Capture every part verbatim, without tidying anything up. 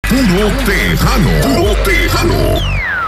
Puro Tejano. Puro Tejano.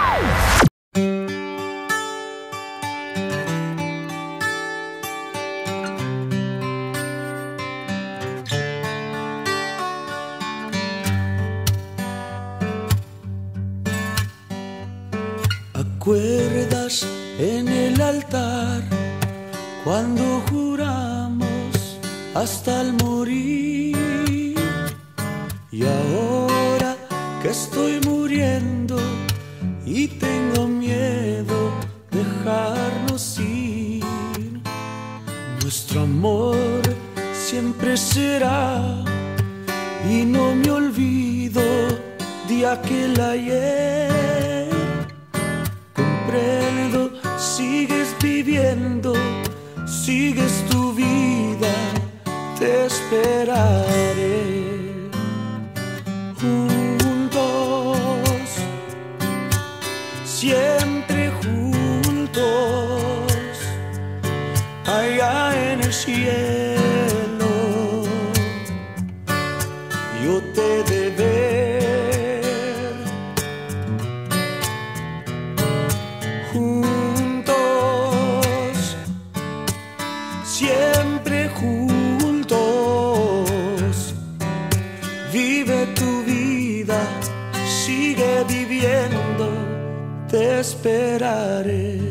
¿Recuerdas en el altar cuando juramos hasta el morir? Y ahora que estoy muriendo y tengo miedo dejarnos ir, nuestro amor siempre será y no me olvido de aquel ayer. Comprendo, sigues viviendo, sigues tu vida, te esperaré. Juntos, siempre juntos, allá en el cielo, yo te de ver. Juntos, siempre juntos, vive tu vida, sigue viviendo, te esperaré.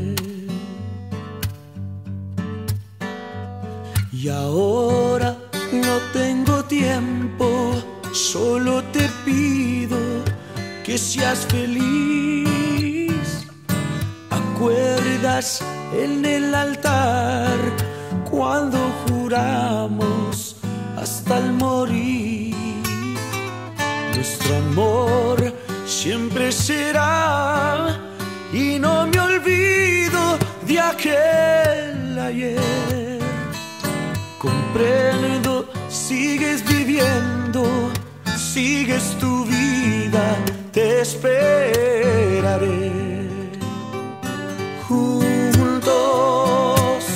Y ahora no tengo tiempo, solo te pido que seas feliz. ¿Recuerdas en el altar cuando juramos hasta el morir? Nuestro amor siempre será y no me olvido de aquel ayer. Comprendo, sigues viviendo, sigues tu vida, te esperaré. Juntos,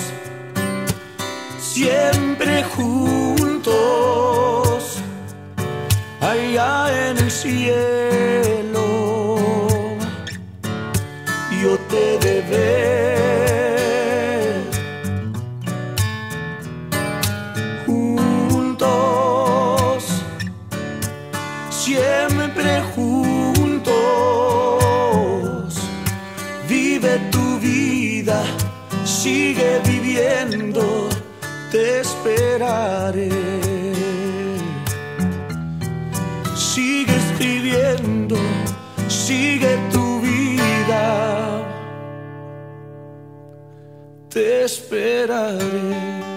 siempre juntos, allá en el cielo, yo te de ver. Juntos, siempre juntos, vive tu vida, sigue viviendo, te esperaré. Sigue escribiendo, sigue tu vida, te esperaré.